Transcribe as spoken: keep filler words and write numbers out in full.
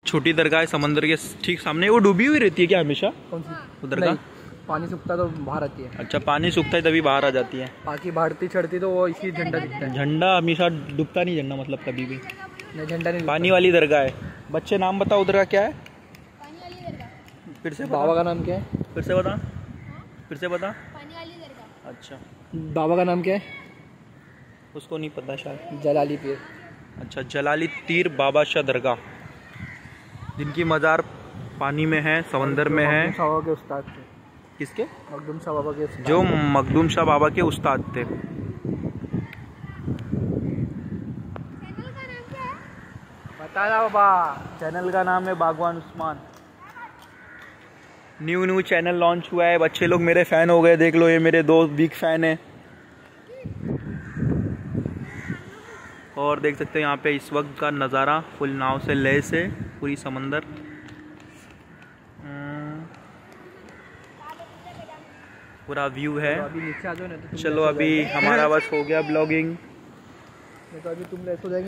छोटी दरगाह है समंदर के ठीक सामने। वो डूबी हुई रहती है क्या हमेशा? कौन सी वो दरगाह? पानी सूखता तो बाहर आती है। अच्छा, पानी सूखता है तभी बाहर आ जाती है। बाकी बढ़ती चढ़ती तो वो इसी झंडा दिखता है। झंडा हमेशा डूबता नहीं, झंडा मतलब कभी भी नहीं, झंडा नहीं। पानी वाली दरगाह है। बच्चे नाम बताओ उधर का क्या है? पानी वाली दरगाह। फिर से बाबा का नाम क्या है? फिर से बता, फिर से बता। पानी वाली दरगाह। अच्छा, बाबा का नाम क्या है? उसको नहीं पता शायद। जलाली पीर। अच्छा, जलाली तीर बाबा शाह दरगाह, जिनकी मज़ार पानी में है, समंदर में है। मखदूम शाह बाबा के उस्ताद थे। किसके? मखदूम शाह बाबा के उस्ताद। जो मखदूम शाह बाबा के उस्ताद थे। चैनल का नाम क्या है? बता रहा बाबा। चैनल का नाम है Bagwan Usman. New new channel launch हुआ है। बच्चे लोग मेरे फ़ैन हो गए, देख लो, ये मेरे दो बिग फ़ैन हैं। और देख सकते हैं यहाँ पे इस वक्त का नज़ारा, फुल नाव से लैस है पूरी समंदर। पूरा व्यू है। तो अभी नीचे आ जाओ ना तो चलो अभी हमारा बस हो गया ब्लॉगिंग। तो अभी तुम लेट हो जाएंगे।